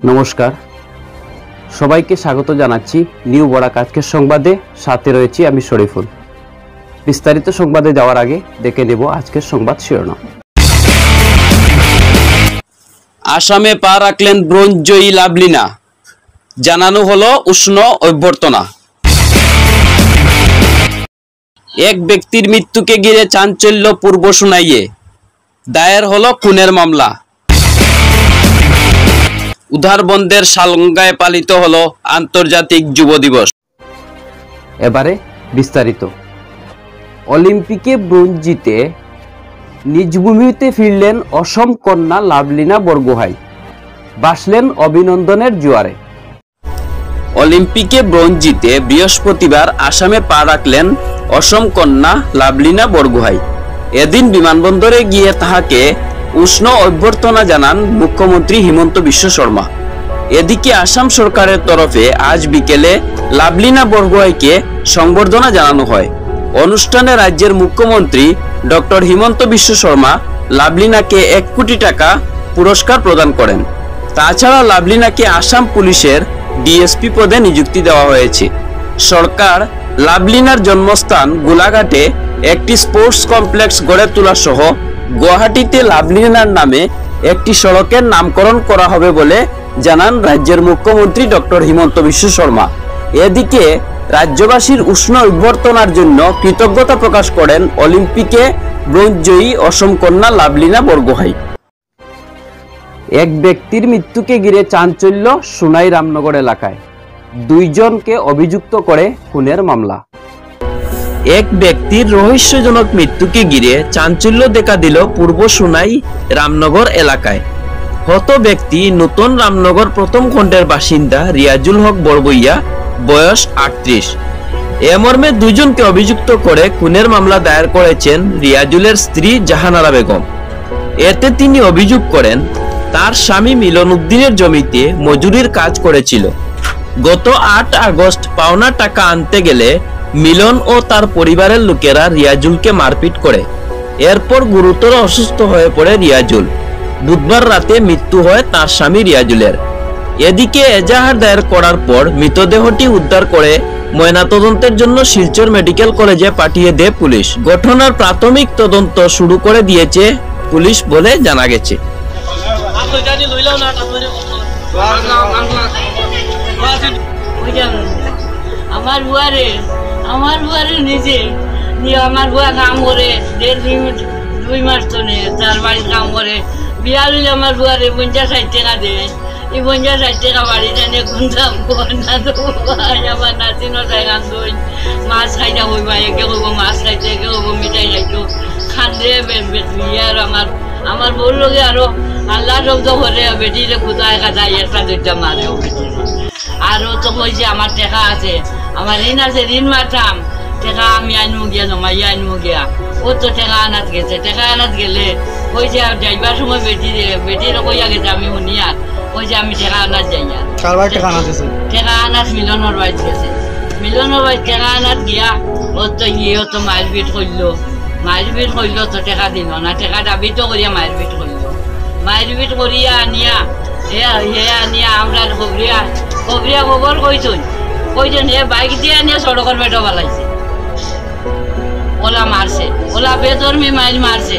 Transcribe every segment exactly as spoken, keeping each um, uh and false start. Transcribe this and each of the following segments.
নমস্কার, সবাইকে স্বাগত জানাচ্ছি নিউ বরাক আজকের সংবাদে। সাথে রয়েছি আমি শরীফুল। বিস্তারিত সংবাদে যাওয়ার আগে দেখে নেব আজকের সংবাদ শিরোনাম। আসামে পা রাখলেন ব্রোঞ্জ জয়ী লাভলিনা, জানানো হলো উষ্ণ অভ্যর্থনা। এক ব্যক্তির মৃত্যুকে ঘিরে চাঞ্চল্য পূর্ব সুনাইয়ে, দায়ের হলো খুনের মামলা। উধারবন্দের সালঙ্গায় পালিত হলো আন্তর্জাতিক যুব দিবস। এবারে বিস্তারিত। অলিম্পিকে ব্রোঞ্জ জিতে নিজ ভূমিতে ফিরলেন অসম কন্যা লাভলিনা বরগোহাঁই, ভাসলেন অভিনন্দনের জোয়ারে। অলিম্পিকে ব্রোঞ্জ জিতে বৃহস্পতিবার আসামে পা রাখলেন অসম কন্যা লাভলিনা বরগোহাঁই। এদিন বিমানবন্দরে গিয়ে তাহাকে উষ্ণ অভ্যর্থনা জানান মুখ্যমন্ত্রী হিমন্ত বিশ্ব শর্মা। এদিকে আসাম সরকারের তরফে আজ বিকেলে লাভলিনা বরগোহাঁইকে সংবর্ধনা জানানো হয়। অনুষ্ঠানে রাজ্যের মুখ্যমন্ত্রী ডক্টর হিমন্ত বিশ্ব শর্মা লাভলিনাকে এক কোটি টাকা পুরস্কার প্রদান করেন। তাছাড়া লাভলিনাকে আসাম পুলিশের ডিএসপি পদে নিযুক্তি দেওয়া হয়েছে। সরকার লাভলিনার জন্মস্থান গোলাঘাটে একটি স্পোর্টস কমপ্লেক্স গড়ে তোলা সহ গুয়াহাটিতে লাভলিনার নামে একটি সড়কের নামকরণ করা হবে বলে জানান রাজ্যের মুখ্যমন্ত্রী ডক্টর হিমন্ত বিশ্ব শর্মা। এদিকে রাজ্যবাসীর উষ্ণ অভ্যর্থনার জন্য কৃতজ্ঞতা প্রকাশ করেন অলিম্পিকে ব্রোঞ্জ জয়ী অসম কন্যা লাভলিনা বরগোহাঁই। এক ব্যক্তির মৃত্যুকে ঘিরে চাঞ্চল্য সুনাই রামনগর এলাকায়, দুইজনকে অভিযুক্ত করে খুনের মামলা। এক ব্যক্তির রহস্যজনক মৃত্যুকে ঘিরে চাঞ্চল্য দেখা দিল পূর্ব সুনাই রামনগর এলাকায়। হত ব্যক্তি নতুন রামনগর প্রথম খণ্ডের বাসিন্দা রিয়াজুল হক বরবইয়া, বয়স আটত্রিশ। এ মর্মে দুইজনকে অভিযুক্ত করে খুনের মামলা দায়ের করেছেন রিয়াজুলের স্ত্রী জাহানারা বেগম। এতে তিনি অভিযোগ করেন তার স্বামী মিলন উদ্দিনের জমিতে মজুরির কাজ করেছিল। গত আট আগস্ট পাওনা টাকা আনতে গেলে মিলন ও তার পরিবারের লোকেরা রিয়াজুলকে মারপিট করে। এরপর গুরুতর অসুস্থ হয়ে পড়ে রিয়াজুল। বুধবার রাতে মৃত্যু হয় তার স্বামী রিয়াজুলের। এদিকে এজাহার দায়ের করার পর মৃতদেহটি উদ্ধার করে ময়নাতদন্তের জন্য শিলচর মেডিকেল কলেজে পাঠিয়ে দেয় পুলিশ। ঘটনার প্রাথমিক তদন্ত শুরু করে দিয়েছে পুলিশ বলে জানা গেছে। আমার বুয়ারে আমার বুয়ারে নিজে আমার বুয়া কাম করে দেড় দুই মাস দুই মাস তো নেই তার বাড়ির কাম করে। বিয়া লইলে আমার বুয়ারে পঞ্চাশ ষাট টাকা দেয়। এই পঞ্চাশ ষাট টাকা বাড়িতে নিয়ে খুঁজতাম না তো আমার নাতিনও তাই কান্দই মাছ খাইটা হইবা, একে হইব মাছ খাইতে, একে হইব মিঠাই খাইতো খান্দে বেটি। আর আমার আমার বউর লগে আরো আল্লাহ শব্দ করে বেটিরে কোথায় কাটাই একটা দুইটা মারেও বেটি। আরো তো কইছে আমার টেকা আছে, আমার ঋণ আছে, ঋণ মারতাম, টেকা আমি আনবো গিয়া জমাইয়া আনবো গিয়া। ও তো টেকা আনাত গেছে, টেকা আনাত গেলে কইছে যাইবার সময় বেটি বেটির কইয়া গেছে আমি শুনিয়া কইছে আমি টেকা আনাত যাইয়া। টেকা আনাত মিলনের বাড়িত গেছে, মিলনের বাড়িত টেকা আনাত গিয়া ও তো ইয়েও তো মারপিট করলো, মারপিট করলো তো টেকা দিল না, টেকা দাবি তো করিয়া মারপিট করলো, মারপিট করিয়া আনিয়া হে আনিয়া আমরা খবরিয়া খবরিয়া খবর কইছুন কইছেন হে বাইক দিয়ে আনিয়া সড়কের বেটো পালাইছে। ওলা মারছে, ওলা বেদর্মী মাইল মারছে।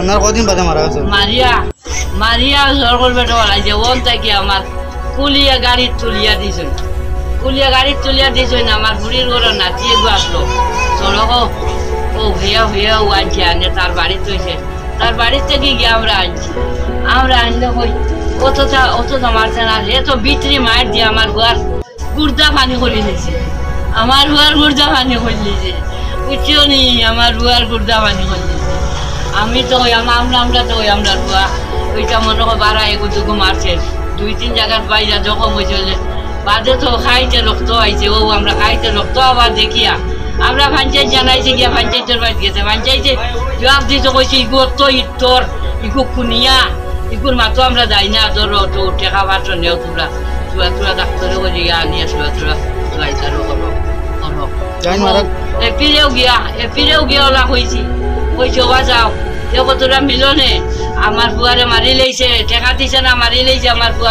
মারিয়া মারিয়া সড়কের বেটো পালাইছে। ওন থাকি আমার কুলিয়া গাড়িত তুলিয়া দিছুন, কুলিয়া গাড়িত তুলিয়া দিছুন। আমার বুড়ির ঘর নাচিয়ে গো আসলো সড়ক ও ভেয়া ভেয়া আনছে আনে তার বাড়িতে হয়েছে। তার বাড়ির থেকে গিয়ে আমরা আনছি, আমরা আনলে কই অতটা অতটা মারছে না, এত বিটরি মার দিয়ে আমার ঘর গুর্দা পানি করে দিয়েছে। আমার ঘর গুর্দা পানি করে দিয়েছে, বুঝছিও নি আমার রুয়ার গুর্দা পানি করে দিয়েছে। আমি তো আমরা আমরা তো আমরা রুয়া ওইটা মনে হয় বাড়া এগুলো মারছে দুই তিন জায়গার বাইরে জখম হয়েছে। বাদে তো খাইতে রক্ত আইছে, ও আমরা খাইতে রক্ত আবার দেখিয়া আমরা পঞ্চায়েত জানাইছে গিয়া পঞ্চায়েতের বাড়ি গেছে। পঞ্চায়েতে জবাব দিতে কইছে ইগো তো ইতর ইগো খুনিয়া ইগুর মাতো আমরা যাই না, ধরো তো টেকা পাত্র নেও তোরা তোরা তোরা ডাক্তারে বলে গিয়া নিয়ে তোরা তোরা লাইটারও করো করো এপিরেও গিয়া এপিরেও গিয়া ওলা কইছি কইছে ওবা যাও দেখো তোরা মিলনে আমার বুয়ারে মারি লেইছে, টেকা দিছে না মারি লেইছে আমার বুয়ারে,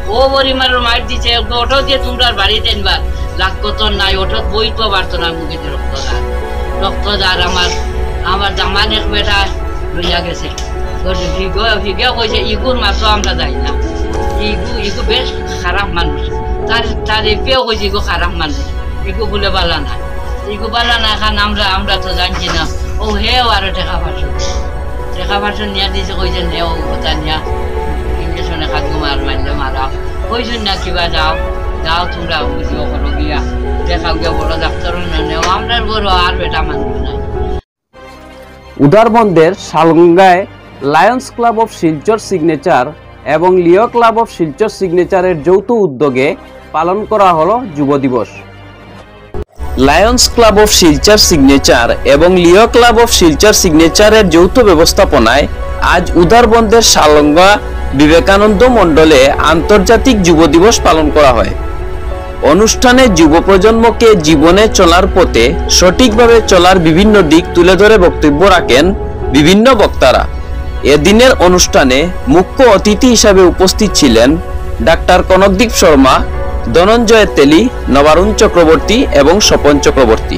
ও পরিমাণের মার দিছে ওঠো দিয়ে তোমরা বাড়িতে আনবার লাগতো তো নাই ওঠো বই তো পারতো না মুখে রক্তদার রক্তদার আমার আমার জামান এক বেটা লইয়া গেছে ভিগে কইছে ইগুর মাত্র আমরা যাই না ইগু ইগু বেশ খারাপ মানুষ তার তার এপেও কইছে ইগু খারাপ মানুষ ইগু বলে বালা না ইগু বালা না খান আমরা আমরা তো জানছি না ও হেও আরো টেকা পারছো টেকা পারছো নিয়ে দিছে কইছে নেও কথা নিয়া ইঞ্জেকশনে খাদ্য মার মারলে মারা কইছেন না কিবা যাও যাও তোমরা বুঝিও করো গিয়া দেখাও গিয়া বড় ডাক্তার নেও আমরা বড় আর বেটা মানুষ নাই। উদারবন্দের শালঙ্গায় lions club of Silchar signature এবং লিও ক্লাব অফ শিলচর সিগনেচারের যৌথ উদ্যোগে পালন করা হলো যুব দিবস। Lions club of Silchar signature এবং লিও ক্লাব অফ শিলচর সিগনেচারের যৌথ ব্যবস্থাপনায় আজ উদারবন্দের শালঙ্গা বিবেকানন্দ মণ্ডলে আন্তর্জাতিক যুব দিবস পালন করা হয়। অনুষ্ঠানে যুব প্রজন্মকে জীবনে চলার পথে সঠিকভাবে চলার বিভিন্ন দিক তুলে ধরে বক্তব্য রাখেন বিভিন্ন বক্তারা। এদিনের অনুষ্ঠানে মুখ্য অতিথি হিসাবে উপস্থিত ছিলেন ডাক্তার কনকদীপ শর্মা, ধনঞ্জয় তেলি, নবারুণ চক্রবর্তী এবং স্বপন চক্রবর্তী।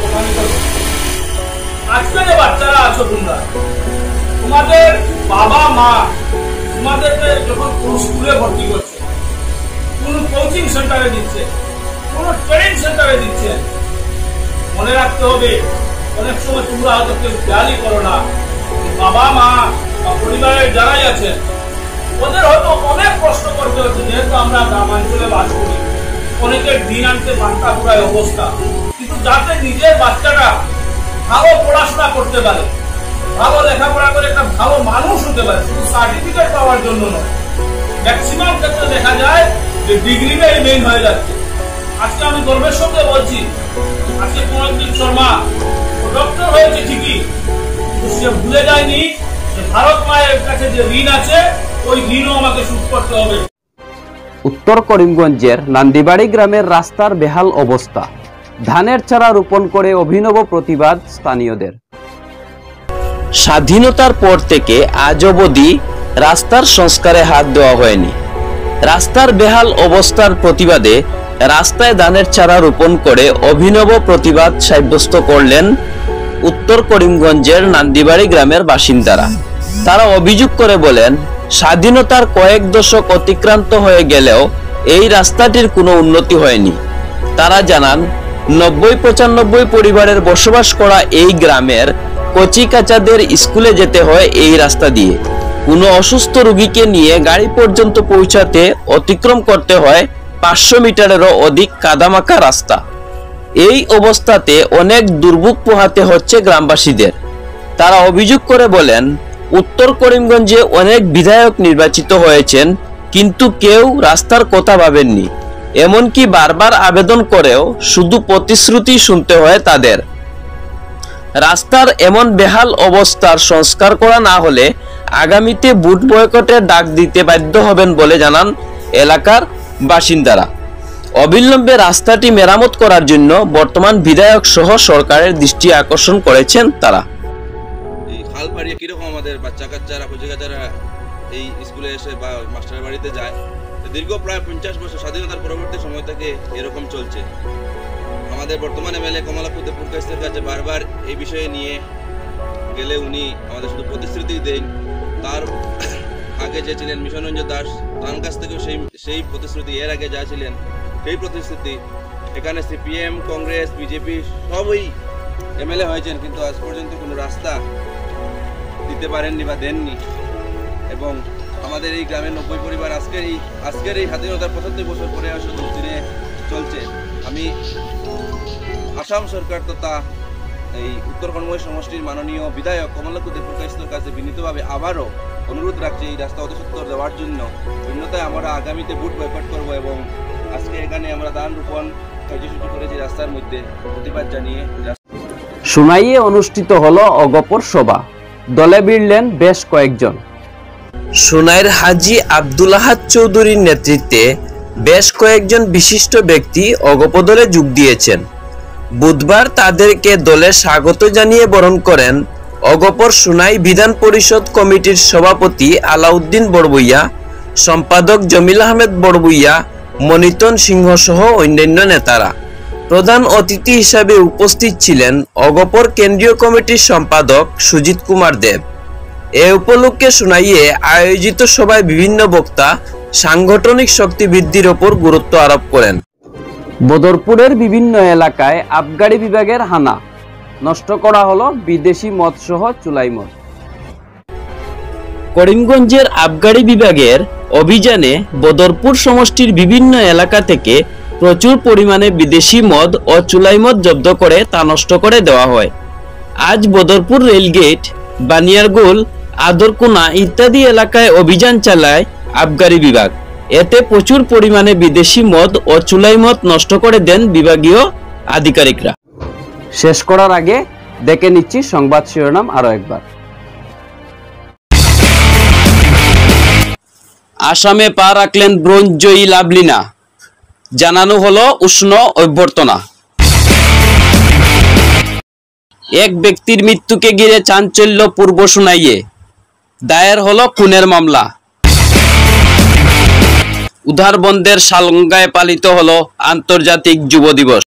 আজকে যে বাচ্চারা আছো তোমরা, তোমাদের বাবা মা তোমাদেরকে যখন কোন স্কুলে ভর্তি করছে, কোন কোচিং সেন্টারে দিচ্ছে, কোন ট্রেনিং সেন্টারে দিচ্ছে, মনে রাখতে হবে অনেক সময় তোমরা হয়তো কেউ খেয়ালই করো না, বাবা মা বা পরিবারের যারাই আছে ওদের হয়তো অনেক কষ্ট করতে হচ্ছে। যেহেতু আমরা গ্রামাঞ্চলে বাস করি, অনেকের দিন আনতে বান্তা পুরাই অবস্থা, কিন্তু যাতে নিজের বাচ্চাটা ভালো পড়াশোনা করতে পারে, ভালো লেখাপড়া করে একটা ভালো মানুষ হতে পারে, শুধু সার্টিফিকেট পাওয়ার জন্য নয়। ম্যাক্সিমাম ক্ষেত্রে দেখা যায় যে ডিগ্রিটাই মেইন হয়ে যাচ্ছে। আজকে আমি গর্বের সঙ্গে বলছি, আজকে কনকদীপ শর্মা ডক্টর হয়েছে ঠিকই, কিন্তু সে ভুলে যায়নি যে ভারত মায়ের কাছে যে ঋণ আছে ওই ঋণও আমাকে শোধ করতে হবে। উত্তর করিমগঞ্জের নান্দিবাড়ি গ্রামের রাস্তার বেহাল অবস্থা, ধানের চারা রোপণ করে অভিনব প্রতিবাদ স্থানীয়দের। স্বাধীনতার পর থেকে আজ অবধি রাস্তার সংস্কারে হাত দেওয়া হয়নি। রাস্তার বেহাল অবস্থার প্রতিবাদে রাস্তায় ধানের চারা রোপণ করে অভিনব প্রতিবাদ সাব্যস্ত করলেন উত্তর করিমগঞ্জের নান্দিবাড়ি গ্রামের বাসিন্দারা। তারা অভিযোগ করে বলেন, স্বাধীনতার কয়েক দশক অতিক্রান্ত হয়ে গেলেও এই রাস্তাটির কোনো উন্নতি হয়নি। তারা জানান, নব্বই পঁচানব্বই পরিবারের বসবাস করা এই গ্রামের কচি কাচাদের স্কুলে যেতে হয় এই রাস্তা দিয়ে। কোনো অসুস্থ রোগীকে নিয়ে গাড়ি পর্যন্ত পৌঁছাতে অতিক্রম করতে হয় পাঁচশো মিটারেরও অধিক কাদামাখা রাস্তা। এই অবস্থাতে অনেক দুর্ভোগ পোহাতে হচ্ছে গ্রামবাসীদের। তারা অভিযোগ করে বলেন, উত্তর করিমগঞ্জে অনেক বিধায়ক নির্বাচিত হয়েছেন, কিন্তু কেউ রাস্তার কথা ভাবেননি। এমনকি বারবার আবেদন করেও শুধু প্রতিশ্রুতি শুনতে হয় তাদের। রাস্তার এমন বেহাল অবস্থার সংস্কার করা না হলে আগামীতে বুট বয়কটের ডাক দিতে বাধ্য হবেন বলে জানান এলাকার বাসিন্দারা। অবিলম্বে রাস্তাটি মেরামত করার জন্য বর্তমান বিধায়ক সহ সরকারের দৃষ্টি আকর্ষণ করেছেন তারা। এই খাল পাড়িয়ে কিরকম আমাদের বাচ্চা কাচ্চারা পৌঁছাকাচারা এই স্কুলে এসে বা মাস্টারের বাড়িতে যায়, দীর্ঘ প্রায় পঞ্চাশ বছর স্বাধীনতার পরবর্তী সময় থেকে এরকম চলছে। আমাদের বর্তমান এমএলএ কমলাপুর পুরকাইস্তের কাছে বারবার এই বিষয়ে নিয়ে গেলে উনি আমাদের শুধু প্রতিশ্রুতি দেন। তার আগে যে ছিলেন মিশনরঞ্জন দাস, তার কাছ থেকেও সেই সেই প্রতিশ্রুতি, এর আগে যা ছিলেন সেই প্রতিশ্রুতি। এখানে সিপিএম, কংগ্রেস, বিজেপি সবই এমএলএ হয়েছেন, কিন্তু আজ পর্যন্ত কোনো রাস্তা দিতে পারেননি বা দেননি। এবং আমাদের এই গ্রামের নব্বই পরিবার আজকের এই আজকের এই স্বাধীনতার পঁচাত্তর বছর পরে আসলে দুদিনে চলছে। আমি আসাম সরকার তথা এই উত্তর করিমগঞ্জ সমষ্টির মাননীয় বিধায়ক কমলাপুর পুরকাইস্তের কাছে বিনীতভাবে আবারও অনুরোধ রাখছি এই রাস্তা অতি সত্তর দেওয়ার জন্য। অন্যথায় আমরা আগামীতে বুট বয়কট করবো এবং আজকে এখানে আমরা ধান রোপণ কার্যসূচি করেছি রাস্তার মধ্যে প্রতিবাদ জানিয়ে। সোনাইয়ে অনুষ্ঠিত হলো অগপর সভা, দলে ভিড়লেন বেশ কয়েকজন। সোনাইয়ের হাজী আব্দুল আহাদ চৌধুরীর নেতৃত্বে বেশ কয়েকজন বিশিষ্ট ব্যক্তি অগপ দলে যোগ দিয়েছেন। বুধবার তাদেরকে দলে স্বাগত জানিয়ে বরণ করেন অগপর সোনাই বিধান পরিষদ কমিটির সভাপতি আলাউদ্দিন বড়বইয়া, সম্পাদক জমিল আহমেদ বড়বুইয়া, মনিতন সিংহ সহ অন্যান্য নেতারা। প্রধান অতিথি হিসাবে উপস্থিত ছিলেন অগপর কেন্দ্রীয় কমিটির সম্পাদক সুজিত কুমার দেব। এ উপলক্ষে শুনাইয়ে আয়োজিত সভায় বিভিন্ন বক্তা সাংগঠনিক শক্তি বৃদ্ধির ওপর গুরুত্ব আরোপ করেন। বদরপুরের বিভিন্ন এলাকায় আবগারি বিভাগের হানা, নষ্ট করা হলো বিদেশি মদ সহ চুলাই মদ। করিমগঞ্জের আবগারি বিভাগের অভিযানে বদরপুর সমষ্টির বিভিন্ন এলাকা থেকে প্রচুর পরিমাণে বিদেশি মদ ও চুলাই মদ জব্দ করে তা নষ্ট করে দেওয়া হয়। আজ বদরপুর রেলগেট, বানিয়ারগুল, আদরকুনা ইত্যাদি এলাকায় অভিযান চালায় আবগারি বিভাগ। এতে প্রচুর পরিমাণে বিদেশি মদ ও চুলাই মদ নষ্ট করে দেন বিভাগীয় আধিকারিকরা। শেষ করার আগে দেখে নিচ্ছি সংবাদ শিরোনাম আরো একবার। আসামে পা রাখলেন ব্রোঞ্জ জয়ী লাভলিনা, জানানো হলো উষ্ণ অভ্যর্থনা। এক ব্যক্তির মৃত্যুকে ঘিরে চাঞ্চল্য পূর্ব শুনাইয়ে দায়ের হলো খুনের মামলা। উধারবন্দের সালঙ্গায় পালিত হলো আন্তর্জাতিক যুব দিবস।